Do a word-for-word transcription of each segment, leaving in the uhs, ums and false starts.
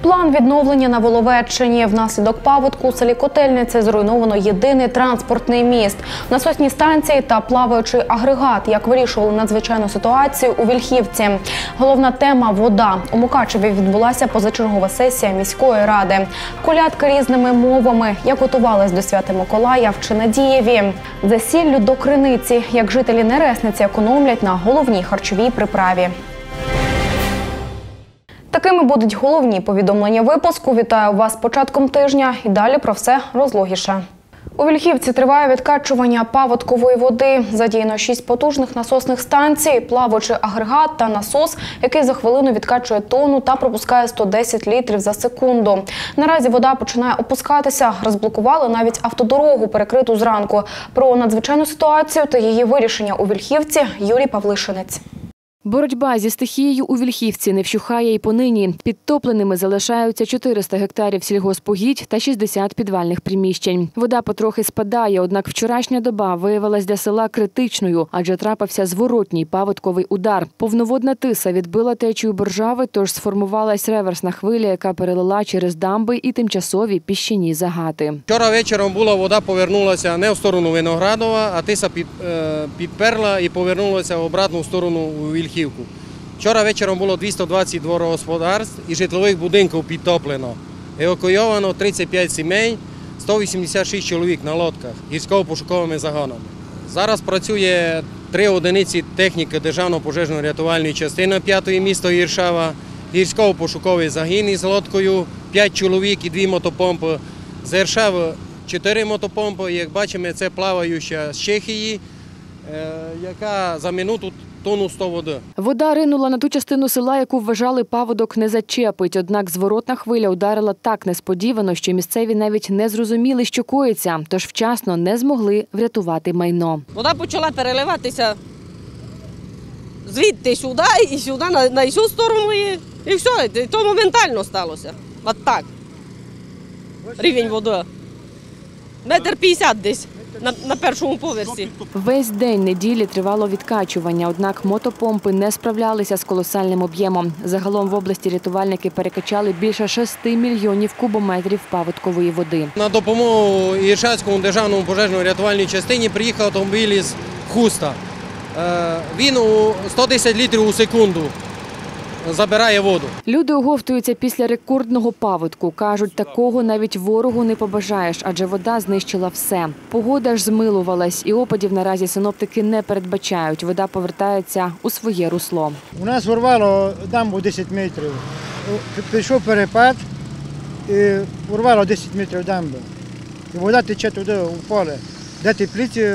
План відновлення на Воловеччині. Внаслідок паводку у селі Котельниця зруйновано єдиний транспортний міст, насосні станції та плаваючий агрегат. Як вирішували надзвичайну ситуацію у Вільхівці. Головна тема – вода. У Мукачеві відбулася позачергова сесія міської ради. Колядки різними мовами. Як готувались до Свята Миколая в Чинадієві. За сіллю до криниці. Як жителі Нересниці економлять на головній харчовій приправі. Такими будуть головні повідомлення випуску. Вітаю вас з початком тижня і далі про все розлогіше. У Вільхівці триває відкачування паводкової води. Задіяно шість потужних насосних станцій, плаваючий агрегат та насос, який за хвилину відкачує тонну та пропускає сто десять літрів за секунду. Наразі вода починає опускатися. Розблокували навіть автодорогу, перекриту зранку. Про надзвичайну ситуацію та її вирішення у Вільхівці Юрій Павлишинець. Боротьба зі стихією у Вільхівці не вщухає і понині. Підтопленими залишаються чотириста гектарів сільгоспугідь та шістдесят підвальних приміщень. Вода потрохи спадає, однак вчорашня доба виявилась для села критичною, адже трапився зворотній паводковий удар. Повноводна тиса відбила течію Боржави, тож сформувалась реверсна хвиля, яка перелила через дамби і тимчасові піщані загати. Вчора вечором була вода, повернулася не в сторону Виноградова, а тиса під, е, підперла і повернулася в обратну сторону у Вільхівку. Вчора вечором було двісті двадцять дворогосподарств і житлових будинків підтоплено. Евакуйовано тридцять п'ять сімей, сто вісімдесят шість чоловік на лодках гірсько-пошуковими загонами. Зараз працює три одиниці техніки Державної пожежно-рятувальної частини п'ятої міста Іршава, гірсько-пошуковий загін із лодкою, п'ять чоловік і дві мотопомпи. З Іршави чотири мотопомпи, як бачимо, це плаваюча з Чехії, яка за минуту тонну сто води. Вода ринула на ту частину села, яку вважали паводок не зачепить. Однак зворотна хвиля ударила так несподівано, що місцеві навіть не зрозуміли, що коїться, тож вчасно не змогли врятувати майно. Вода почала переливатися звідти сюди і сюди, на, на цю сторону, і, і все. І то моментально сталося. От так. Рівень води. Метр п'ятдесят десь. На, на першому поверсі. Весь день неділі тривало відкачування, однак мотопомпи не справлялися з колосальним об'ємом. Загалом в області рятувальники перекачали більше шести мільйонів кубометрів паводкової води. На допомогу Іршавському державному пожежно-рятувальній частині приїхав автомобіль із Хуста. Він у сто десять літрів у секунду забирає воду. Люди оговтуються після рекордного паводку. Кажуть, такого навіть ворогу не побажаєш, адже вода знищила все. Погода ж змилувалась, і опадів наразі синоптики не передбачають. Вода повертається у своє русло. У нас урвало дамбу десять метрів. Пішов перепад і урвало десять метрів дамби. І вода тече туди, у поле, де теплиці.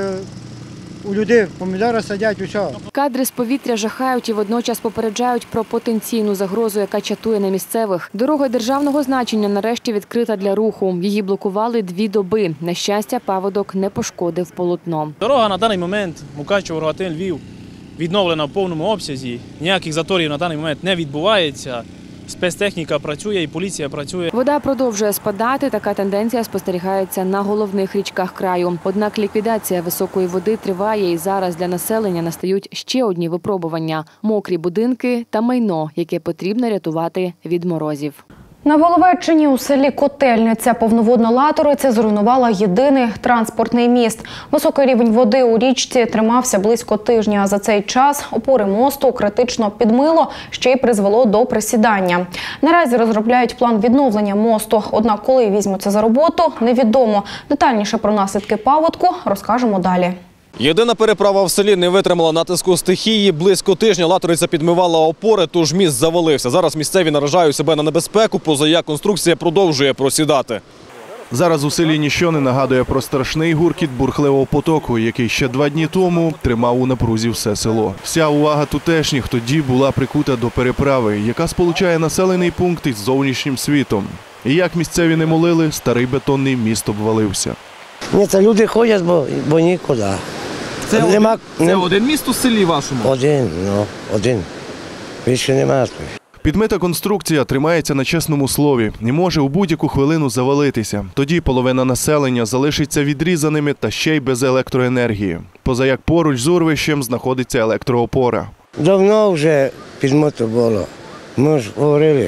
У людей помідори садять, усе. Кадри з повітря жахають і водночас попереджають про потенційну загрозу, яка чатує на місцевих. Дорога державного значення нарешті відкрита для руху. Її блокували дві доби. На щастя, паводок не пошкодив полотно. Дорога на даний момент Мукачево-Рогатин-Львів відновлена в повному обсязі. Ніяких заторів на даний момент не відбувається. Спецтехніка працює і поліція працює. Вода продовжує спадати. Така тенденція спостерігається на головних річках краю. Однак ліквідація високої води триває і зараз для населення настають ще одні випробування – мокрі будинки та майно, яке потрібно рятувати від морозів. На Воловеччині у селі Котельниця повноводна латориця зруйнувала єдиний транспортний міст. Високий рівень води у річці тримався близько тижня. За цей час опори мосту критично підмило, ще й призвело до присідання. Наразі розробляють план відновлення мосту. Однак коли візьмуться за роботу, невідомо. Детальніше про наслідки паводку розкажемо далі. Єдина переправа в селі не витримала натиску стихії. Близько тижня латориця підмивала опори, тож міст завалився. Зараз місцеві наражають себе на небезпеку, позаяк конструкція продовжує просідати. Зараз у селі ніщо не нагадує про страшний гуркіт бурхливого потоку, який ще два дні тому тримав у напрузі все село. Вся увага тутешніх тоді була прикута до переправи, яка сполучає населений пункт із зовнішнім світом. І як місцеві не молили, старий бетонний міст обвалився. Ні, це люди ходять, бо, бо нікуди. Це, нема, один, це не... один міст у селі вашому? Один, ну, один. Більше немає. Підмита конструкція тримається на чесному слові і може у будь-яку хвилину завалитися. Тоді половина населення залишиться відрізаними та ще й без електроенергії. Позаяк поруч з урвищем знаходиться електроопора. Давно вже підмито було. Ми ж говорили,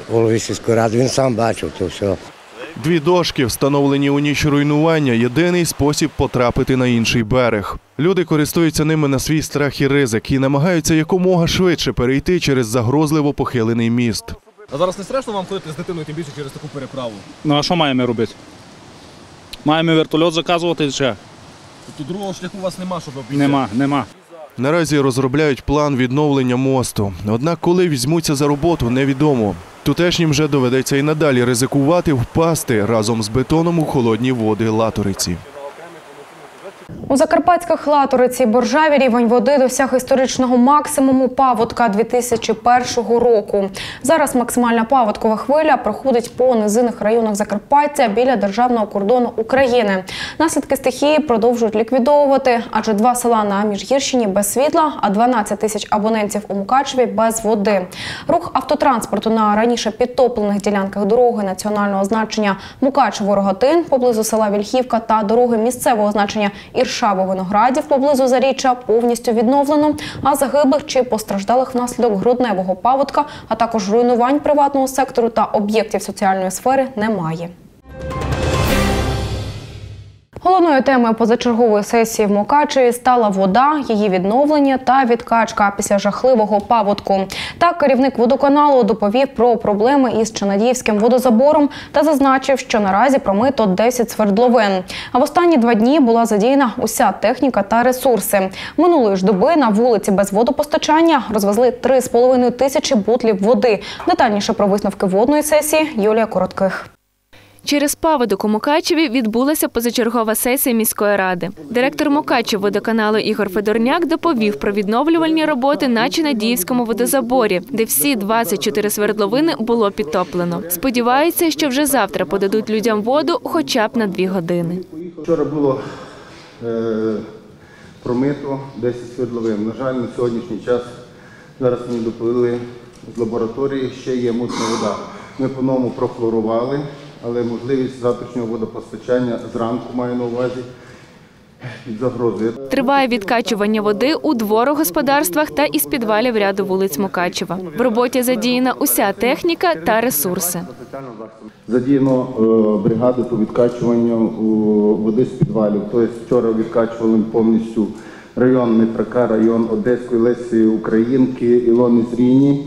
голові сільської ради, він сам бачив то все. Дві дошки, встановлені у ніч руйнування – єдиний спосіб потрапити на інший берег. Люди користуються ними на свій страх і ризик і намагаються якомога швидше перейти через загрозливо похилений міст. А зараз не страшно вам ходити з дитиною, тим більше через таку переправу? Ну а що маємо робити? Маємо вертольот заказувати ще? Тобто другого шляху у вас нема, щоб обійти? Нема, нема. Наразі розробляють план відновлення мосту. Однак коли візьмуться за роботу, невідомо. Тутешнім вже доведеться і надалі ризикувати впасти разом з бетоном у холодні води Латориці. У закарпатських Латориці Боржаві рівень води досяг історичного максимуму паводка дві тисячі першого року. Зараз максимальна паводкова хвиля проходить по низинних районах Закарпаття біля державного кордону України. Наслідки стихії продовжують ліквідовувати, адже два села на Міжгірщині без світла, а дванадцять тисяч абонентів у Мукачеві без води. Рух автотранспорту на раніше підтоплених ділянках дороги національного значення Мукачево-Рогатин поблизу села Вільхівка та дороги місцевого значення Іршаво-Виноградів поблизу Заріччя повністю відновлено, а загиблих чи постраждалих внаслідок грудневого паводка, а також руйнувань приватного сектору та об'єктів соціальної сфери немає. Головною темою позачергової сесії в Мукачеві стала вода, її відновлення та відкачка після жахливого паводку. Так, керівник водоканалу доповів про проблеми із Чинадіївським водозабором та зазначив, що наразі промито десять свердловин. А в останні два дні була задіяна уся техніка та ресурси. Минулої ж доби на вулиці без водопостачання розвезли три з половиною тисячі бутлів води. Детальніше про висновки водної сесії Юлія Коротких. Через паводок у Мукачеві відбулася позачергова сесія міської ради. Директор Мукачевводоканалу Ігор Федорняк доповів про відновлювальні роботи на Чинадіївському водозаборі, де всі двадцять чотири свердловини було підтоплено. Сподіваються, що вже завтра подадуть людям воду хоча б на дві години. Вчора було е, промито десять свердловин. На жаль, на сьогоднішній час, зараз мені доповіли з лабораторії, ще є мутна вода. Ми по-новому прохлорували, але можливість завтрашнього водопостачання зранку, маю на увазі, під загрозою. Триває відкачування води у дворогосподарствах та із підвалів ряду вулиць Мукачева. В роботі задіяна уся техніка та ресурси. Задіяно е, бригаду по відкачуванню е, води з підвалів. Тобто вчора відкачували повністю район Митрака, район Одеської, Лесі Українки, Ілони Зріні.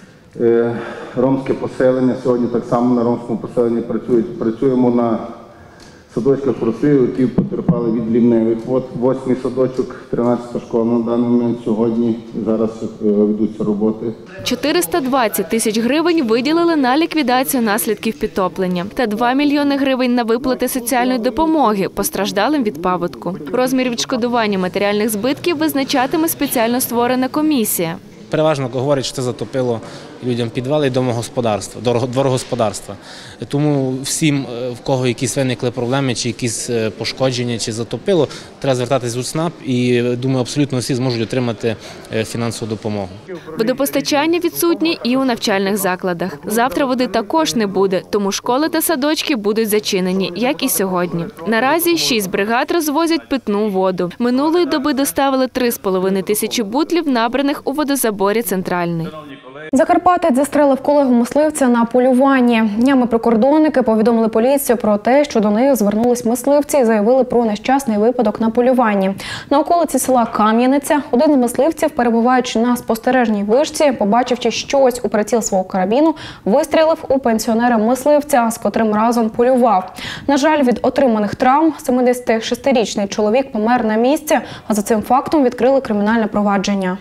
Е, ромське поселення, сьогодні так само на ромському поселенні працюють. Працюємо на садочках Росію, які потерпали від лівневих вод. Восьмий садочок, тринадцята школа на даний момент сьогодні, зараз ведуться роботи. чотириста двадцять тисяч гривень виділили на ліквідацію наслідків підтоплення та два мільйони гривень на виплати соціальної допомоги постраждалим від паводку. Розмір відшкодування матеріальних збитків визначатиме спеціально створена комісія. Переважно говорять, що це затопило людям підвали і домогосподарства, дворогосподарства. Тому всім, в кого якісь виникли проблеми, чи якісь пошкодження, чи затопило, треба звертатись у ЦНАП і, думаю, абсолютно всі зможуть отримати фінансову допомогу. Водопостачання відсутнє і у навчальних закладах. Завтра води також не буде, тому школи та садочки будуть зачинені, як і сьогодні. Наразі шість бригад розвозять питну воду. Минулої доби доставили три з половиною тисячі бутлів, набраних у водозаборі «Центральний». Закарпатець застрелив колегу мисливця на полюванні. Днями прикордонники повідомили поліцію про те, що до них звернулись мисливці і заявили про нещасний випадок на полюванні. На околиці села Кам'яниця один з мисливців, перебуваючи на спостережній вишці, побачивши щось у приціл свого карабіну, вистрілив у пенсіонера-мисливця, з котрим разом полював. На жаль, від отриманих травм семидесятишестирічний чоловік помер на місці, а за цим фактом відкрили кримінальне провадження.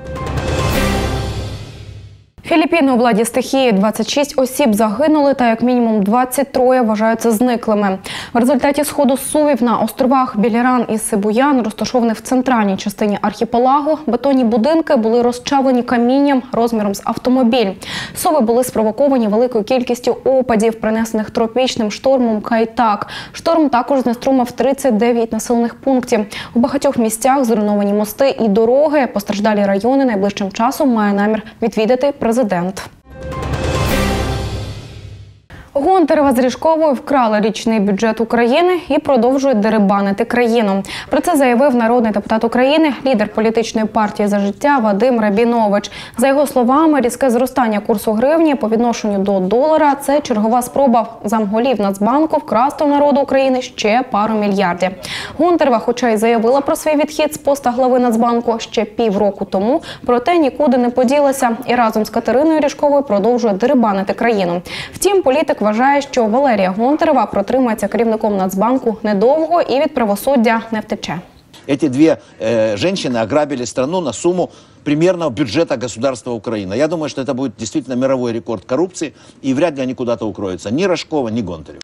Філіппіни у владі стихії, двадцять шість осіб загинули та як мінімум двадцять три вважаються зниклими. В результаті сходу сувів на островах Біліран і Сибуян, розташованих в центральній частині архіпелагу, бетонні будинки були розчавлені камінням розміром з автомобіль. Суви були спровоковані великою кількістю опадів, принесених тропічним штормом Кайтак. Шторм також знеструмив тридцять дев'ять населених пунктів. У багатьох місцях зруйновані мости і дороги. Постраждалі райони найближчим часом має намір відвідати президент. Гонтарева з Ріжковою вкрали річний бюджет України і продовжують дерибанити країну. Про це заявив народний депутат України, лідер політичної партії «За життя» Вадим Рабінович. За його словами, різке зростання курсу гривні по відношенню до долара – це чергова спроба замголів Нацбанку вкрасти у народу України ще пару мільярдів. Гонтарева, хоча й заявила про свій відхід з поста глави Нацбанку ще півроку тому, проте нікуди не поділася і разом з Катериною Ріжковою продовжує дерибанити країну. Втім, політик вважає, що Валерія Гонтарева протримається керівником Нацбанку недовго і від правосуддя не втече. Эти две э, женщины ограбили страну на сумму примерно бюджета государства Украины. Я думаю, что это будет действительно мировой рекорд коррупции, и вряд ли они куда-то укроются. Ни Рожкова, ни Гонтарева.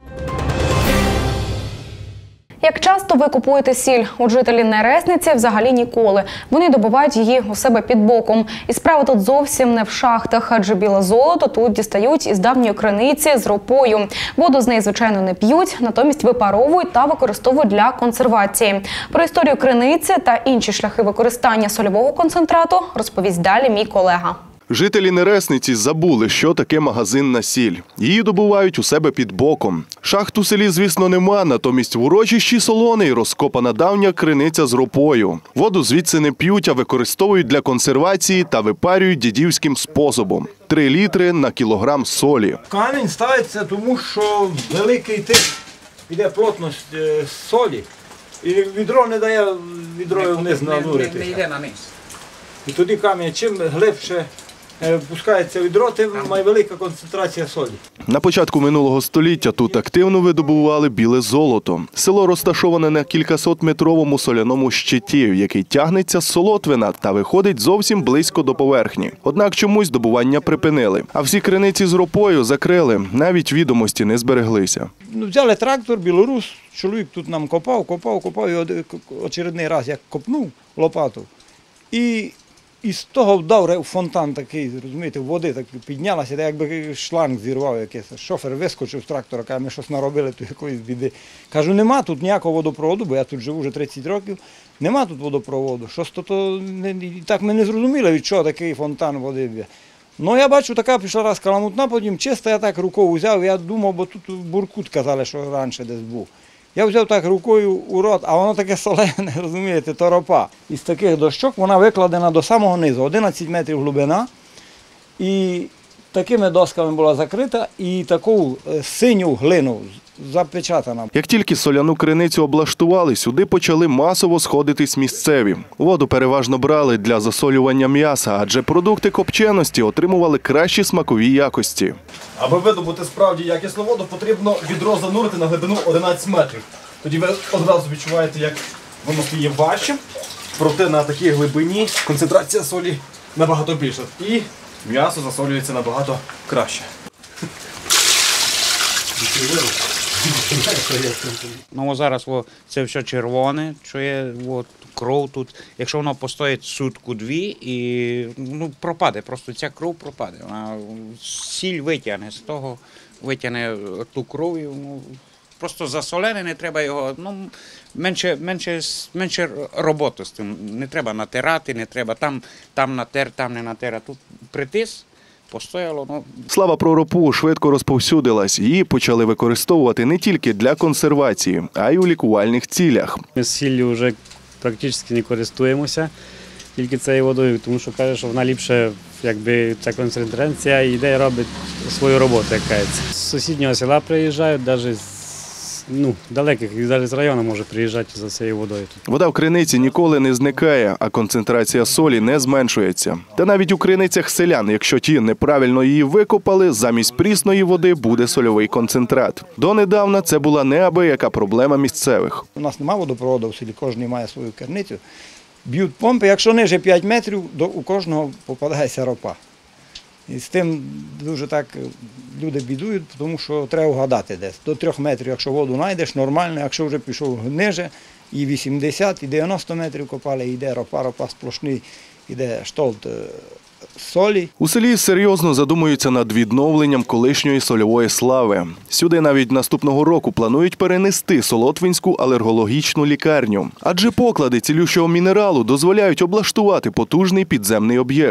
Як часто ви купуєте сіль? От жителі Нересниці взагалі ніколи. Вони добувають її у себе під боком. І справа тут зовсім не в шахтах, адже біле золото тут дістають із давньої криниці з ропою. Воду з неї, звичайно, не п'ють, натомість випаровують та використовують для консервації. Про історію криниці та інші шляхи використання сольового концентрату розповість далі мій колега. Жителі Нересниці забули, що таке магазинна сіль. Її добувають у себе під боком. Шахт у селі, звісно, нема, натомість в урочищі Солоний розкопана давня криниця з ропою. Воду звідси не п'ють, а використовують для консервації та випарюють дідівським способом. Три літри на кілограм солі. Камінь ставиться, тому що великий тиск, іде плотність солі, і відро не дає відрою вниз нануритися. Не йде на низ. І тоді камінь, чим глибше пускається відро, тим має велика концентрація солі. На початку минулого століття тут активно видобували біле золото. Село розташоване на кількасотметровому соляному щиті, який тягнеться з Солотвина та виходить зовсім близько до поверхні. Однак чомусь добування припинили. А всі криниці з ропою закрили, навіть відомості не збереглися. Ну, взяли трактор, білорус, чоловік тут нам копав, копав, копав, і очередний раз як копнув лопату. І І з того вдав фонтан такий, розумієте, води так піднялася, та якби шланг зірвав якийсь. Шофер вискочив з трактора, каже, ми щось наробили, то якоїсь біди. Кажу, нема тут ніякого водопроводу, бо я тут живу вже тридцять років, нема тут водопроводу. Щось то, то не, так ми не зрозуміли, від чого такий фонтан води б'є. Ну, я бачу, така пішла раз каламутна, потім чисто я так рукою взяв, я думав, бо тут буркут казали, що раніше десь був. Я взяв так рукою у рот, а воно таке солене, розумієте, то ропа. Із таких дощок вона викладена до самого низу, одинадцять метрів глибина. І такими досками була закрита, і таку синю глину запечатана. Як тільки соляну криницю облаштували, сюди почали масово сходитись місцеві. Воду переважно брали для засолювання м'яса, адже продукти копченості отримували кращі смакові якості. Аби видобути справді якісну воду, потрібно відро занурити на глибину одинадцять метрів. Тоді ви одразу відчуваєте, як воно стає важчим, проте на такій глибині концентрація солі набагато більша. І м'ясо засолюється набагато краще. Ну, зараз о, це все червоне, що є от, кров тут. Якщо воно постоїть сутку-дві, і ну, пропаде, просто ця кров пропаде. Вона сіль витягне з того, витягне ту кров. І, ну, просто засолене, не треба його, ну, менше, менше, менше роботи з тим. Не треба натирати, не треба там, там натер, там не натер, а тут притис. Постояло, ну. Слава про ропу швидко розповсюдилась. Її почали використовувати не тільки для консервації, а й у лікувальних цілях. Ми з сіллю вже практично не користуємося тільки цією водою, тому що каже, що вона ліпше, якби ця концентрація йде і робить свою роботу, як кажеться. З сусіднього села приїжджають, навіть з ну, далеких, навіть з району може приїжджати за цією водою. Вода в криниці ніколи не зникає, а концентрація солі не зменшується. Та навіть у криницях селян, якщо ті неправильно її викопали, замість прісної води буде сольовий концентрат. Донедавна це була неабияка проблема місцевих. У нас немає водопроводу в селі, кожен має свою криницю. Б'ють помпи, якщо ниже п'ять метрів, до, у кожного попадається ропа. І з тим дуже так люди бідують, тому що треба вгадати десь. До трьох метрів, якщо воду знайдеш, нормально, якщо вже пішов ниже, і вісімдесят, і дев'яносто метрів копали, йде ропа, ропа сплошний, йде штолт солі. У селі серйозно задумуються над відновленням колишньої сольової слави. Сюди навіть наступного року планують перенести Солотвинську алергологічну лікарню. Адже поклади цілющого мінералу дозволяють облаштувати потужний підземний об'єкт.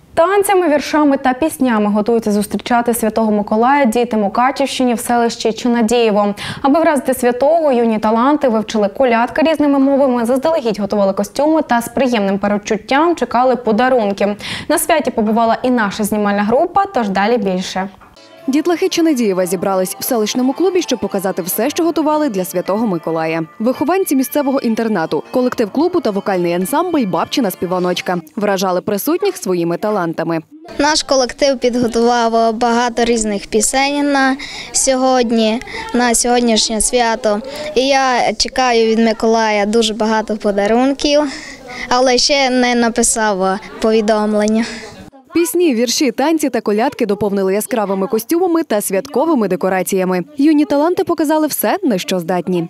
Танцями, віршами та піснями готуються зустрічати Святого Миколая діти Мукачівщині в селищі Чинадієво. Аби вразити святого, юні таланти вивчили колядки різними мовами, заздалегідь готували костюми та з приємним передчуттям чекали подарунки. На святі побувала і наша знімальна група, тож далі більше. Дітлахи Чинадієва зібрались в селищному клубі, щоб показати все, що готували для Святого Миколая. Вихованці місцевого інтернату, колектив клубу та вокальний ансамбль «Бабчина співаночка» вражали присутніх своїми талантами. Наш колектив підготував багато різних пісень на сьогодні, на сьогоднішнє свято. І я чекаю від Миколая дуже багато подарунків, але ще не написав повідомлення. Пісні, вірші, танці та колядки доповнили яскравими костюмами та святковими декораціями. Юні таланти показали все, на що здатні.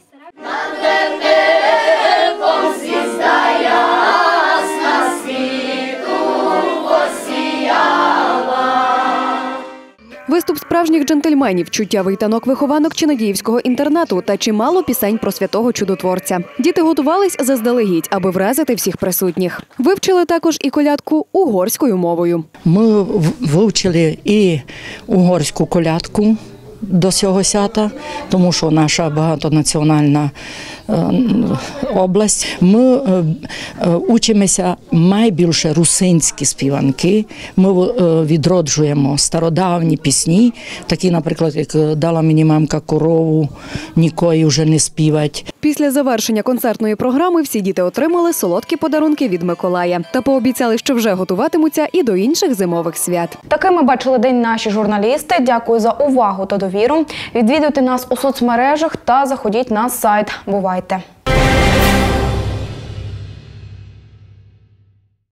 Виступ справжніх джентльменів, чуттєвий танок вихованок Чинадіївського інтернату та чимало пісень про святого чудотворця. Діти готувались заздалегідь, аби вразити всіх присутніх. Вивчили також і колядку угорською мовою. Ми вивчили і угорську колядку до цього свята, тому що наша багатонаціональна область. Ми учимося найбільше русинські співанки. Ми відроджуємо стародавні пісні, такі, наприклад, як «Дала мені мамка корову», «Нікої вже не співать». Після завершення концертної програми всі діти отримали солодкі подарунки від Миколая та пообіцяли, що вже готуватимуться і до інших зимових свят. Такими бачили день наші журналісти. Дякую за увагу та довіру. Відвідуйте нас у соцмережах та заходіть на сайт. Бувайте!